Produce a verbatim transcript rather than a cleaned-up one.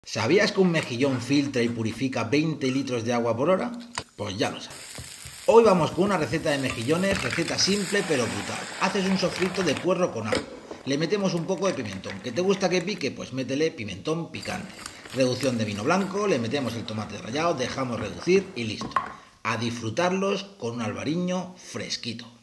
¿Sabías que un mejillón filtra y purifica veinte litros de agua por hora? Pues ya lo sabes. Hoy vamos con una receta de mejillones, receta simple pero brutal. Haces un sofrito de puerro con ajo. Le metemos un poco de pimentón. ¿Que te gusta que pique? Pues métele pimentón picante. Reducción de vino blanco, le metemos el tomate rallado, dejamos reducir y listo. A disfrutarlos con un albariño fresquito.